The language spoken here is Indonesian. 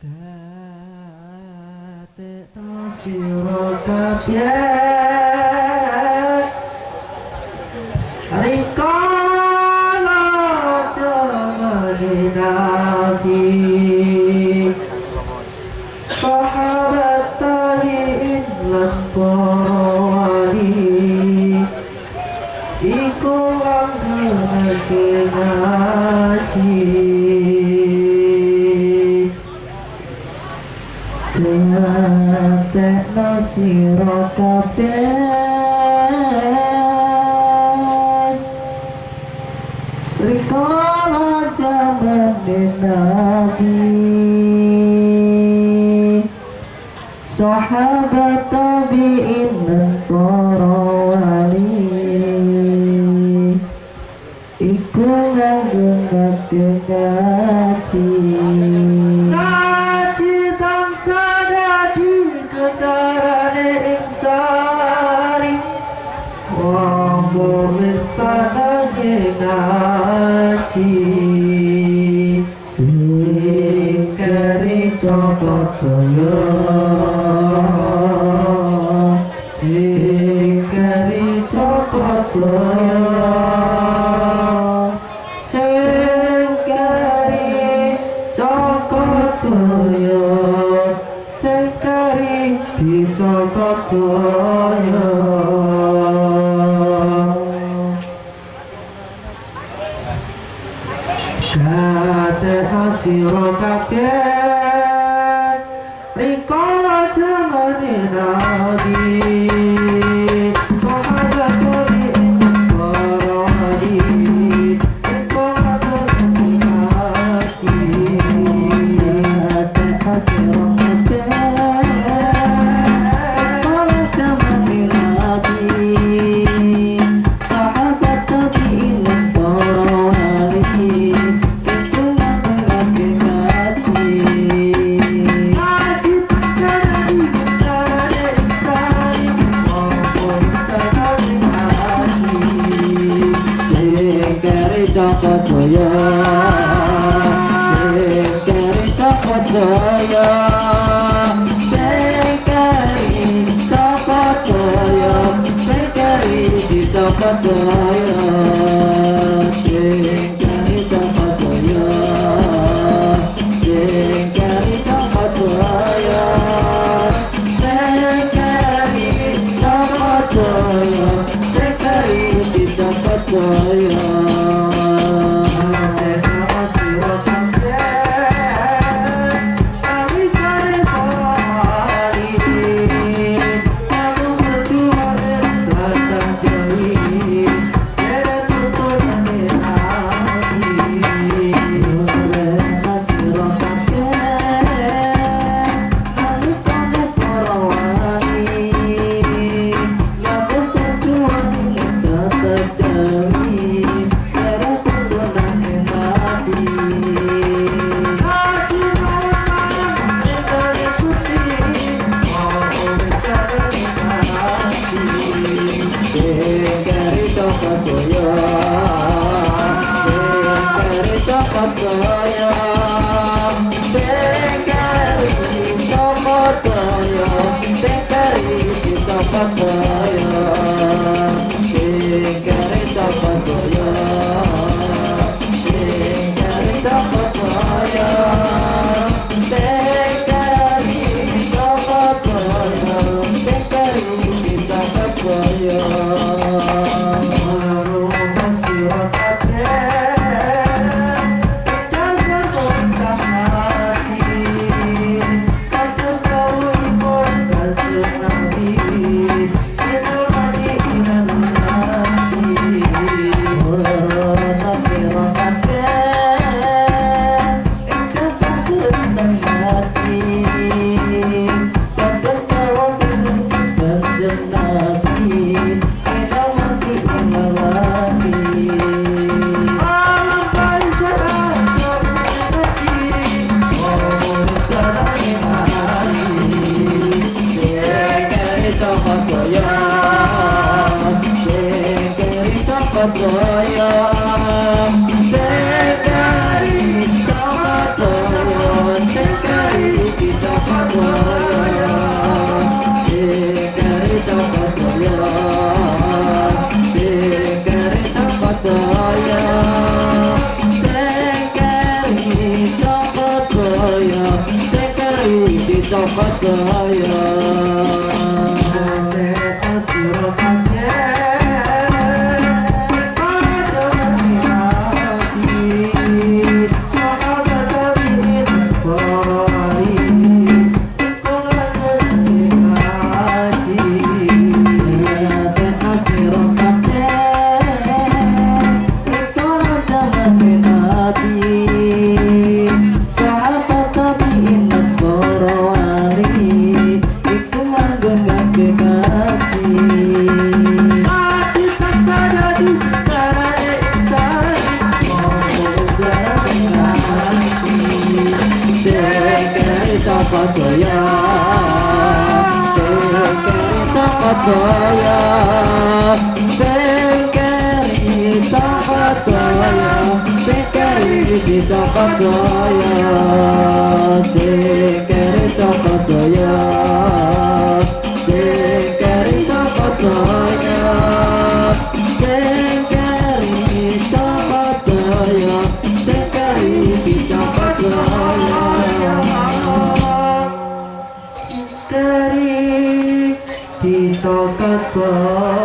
Siro kabeh rikala jamane nabi sahabat tabi'in lan para wali iku anggenake ngaji tekno siro kabeh rikala jamane nabi sahabat tabi'in dan para wali iku nganggo ngaji sanage ngaji sing keri cokot kaya sing keri cokot kaya sing keri cokot kaya sing keri dicokot kaya siro kabeh rikala jamane nabi sahabat tabi'in para wali iku nganggo ngaji siro kabeh rikala jamane nabi sahabat tabi'in para wali cokot boyo sekari cokot boyo sekari cokot boyo sekari dicokot boyo sekari cokot boyo sekari cokot boyo sekari cokot boyo sekari dicokot boyo Sekali toyo sekali di tempat toyo Toya, sekali tempat toya, sekali di tempat toya, sekali tempat toya, sekali tempat toya, sekali tempat toya, sekali di tempat toya. Dari di tokat